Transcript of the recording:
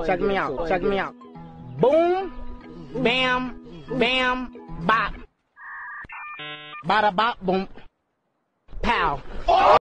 Check me out. Check me out. Boom, bam, bam, bop. Bada bop, boom, pow.